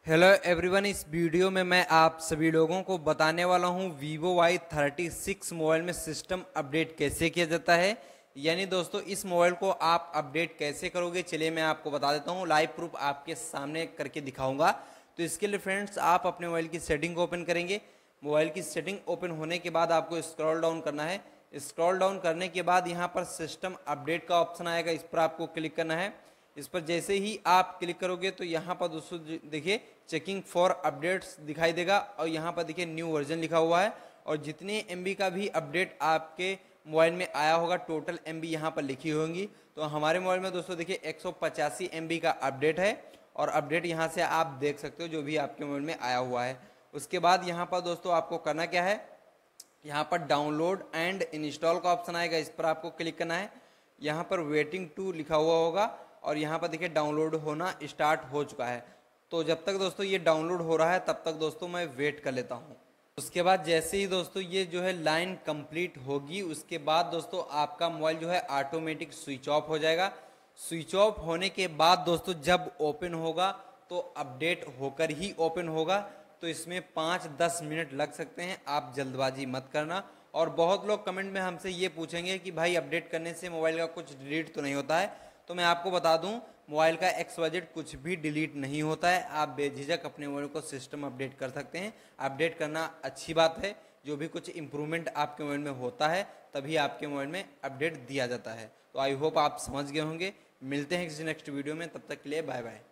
Hello everyone, इस video में मैं आप सभी लोगों को बताने वाला हूं Vivo Y36 मोबाइल में सिस्टम अपडेट कैसे किया जाता है। यानी दोस्तों इस मोबाइल को आप अपडेट कैसे करोगे, चलिए मैं आपको बता देता हूं। लाइव प्रूफ आपके सामने करके दिखाऊंगा। तो इसके लिए फ्रेंड्स आप अपने मोबाइल की सेटिंग को ओपन करेंगे। मोबाइल की सेटिंग ओपन होने के बाद आपको स्क्रॉल डाउन करना है। स्क्रॉल डाउन करने के बाद यहाँ पर सिस्टम अपडेट का ऑप्शन आएगा, इस पर आपको क्लिक करना है। इस पर जैसे ही आप क्लिक करोगे तो यहाँ पर दोस्तों देखिए चेकिंग फॉर अपडेट्स दिखाई देगा और यहाँ पर देखिए न्यू वर्जन लिखा हुआ है। और जितने MB का भी अपडेट आपके मोबाइल में आया होगा टोटल MB यहाँ पर लिखी होंगी। तो हमारे मोबाइल में दोस्तों देखिए 185 MB का अपडेट है और अपडेट यहाँ से आप देख सकते हो जो भी आपके मोबाइल में आया हुआ है। उसके बाद यहाँ पर दोस्तों आपको करना क्या है, यहाँ पर डाउनलोड एंड इंस्टॉल का ऑप्शन आएगा, इस पर आपको क्लिक करना है। यहाँ पर वेटिंग टू लिखा हुआ होगा और यहाँ पर देखिए डाउनलोड होना स्टार्ट हो चुका है। तो जब तक दोस्तों ये डाउनलोड हो रहा है तब तक दोस्तों मैं वेट कर लेता हूँ। उसके बाद जैसे ही दोस्तों ये जो है लाइन कंप्लीट होगी उसके बाद दोस्तों आपका मोबाइल जो है ऑटोमेटिक स्विच ऑफ हो जाएगा। स्विच ऑफ होने के बाद दोस्तों जब ओपन होगा तो अपडेट होकर ही ओपन होगा। तो इसमें 5-10 मिनट लग सकते हैं, आप जल्दबाजी मत करना। और बहुत लोग कमेंट में हमसे ये पूछेंगे कि भाई अपडेट करने से मोबाइल का कुछ डिलीट तो नहीं होता है। तो मैं आपको बता दूं मोबाइल का XYZ कुछ भी डिलीट नहीं होता है। आप बेझिझक अपने मोबाइल को सिस्टम अपडेट कर सकते हैं। अपडेट करना अच्छी बात है, जो भी कुछ इम्प्रूवमेंट आपके मोबाइल में होता है तभी आपके मोबाइल में अपडेट दिया जाता है। तो आई होप आप समझ गए होंगे। मिलते हैं किसी नेक्स्ट वीडियो में, तब तक के लिए बाय बाय।